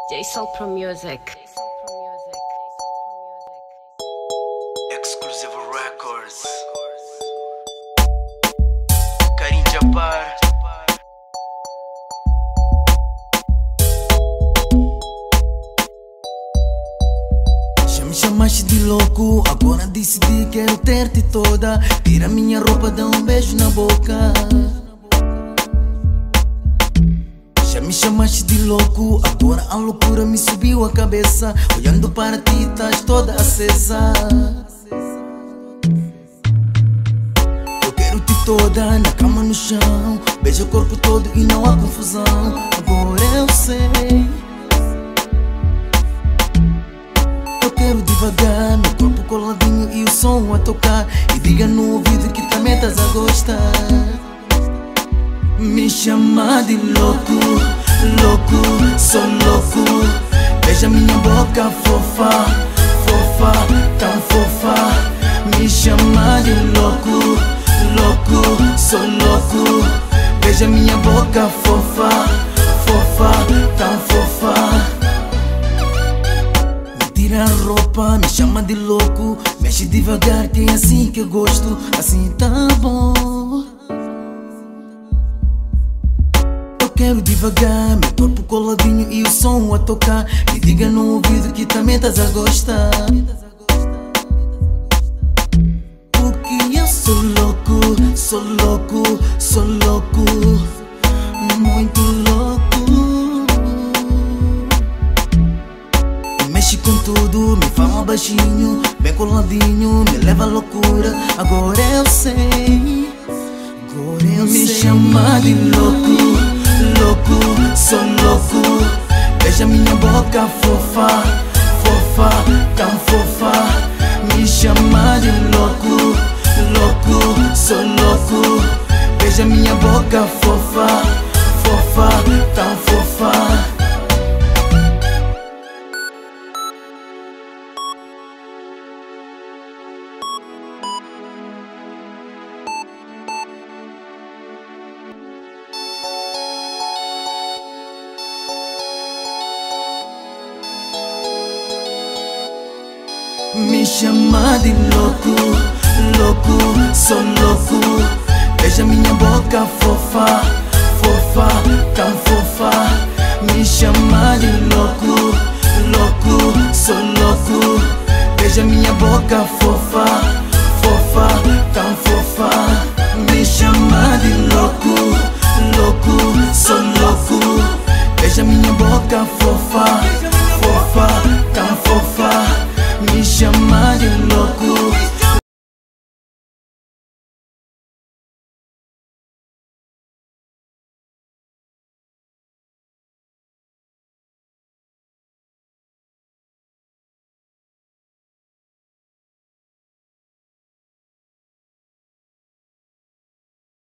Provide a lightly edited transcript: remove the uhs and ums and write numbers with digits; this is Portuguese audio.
J Soul Pro Music. Exclusive Records. Karim Jabbar. Já me chamaste de louco, agora decidi, quero ter-te toda. Tira minha roupa, dá um beijo na boca. Já me chamaste de louco, agora a loucura me subiu a cabeça. Olhando para ti, estás toda acesa. Eu quero-te toda, na cama, no chão. Beija o corpo todo e não há confusão. Agora eu sei. Eu quero devagar, no corpo coladinho e o som a tocar. E diga no ouvido que também estás a gostar. Me chama de louco, louco, sou louco. Beija minha boca fofa, fofa, tão fofa. Me chama de louco, louco, sou louco. Beija minha boca fofa, fofa, tão fofa. Me tira a roupa, me chama de louco. Mexe devagar que é assim que eu gosto. Assim tá bom. Quero devagar, meu corpo coladinho e o som a tocar. E diga no ouvido que também estás a gostar. Porque eu sou louco, sou louco, sou louco, muito louco. Mexe com tudo, me fala baixinho, bem coladinho, me leva à loucura. Agora eu sei, agora eu sei. Me chama de louco, louco, sou louco. Beija minha boca fofa, fofa, tão fofa. Me chama de louco, louco, sou louco. Beija minha boca fofa, fofa, tão fofa. Me chama de louco, louco, sou louco. Beija minha boca fofa, fofa, tão fofa. Me chama de louco, louco, sou louco. Beija minha boca fofa, fofa, tão fofa. Me chama de louco, louco, sou louco. Beija minha boca fofa, fofa, tão fofa. Me chama de louco,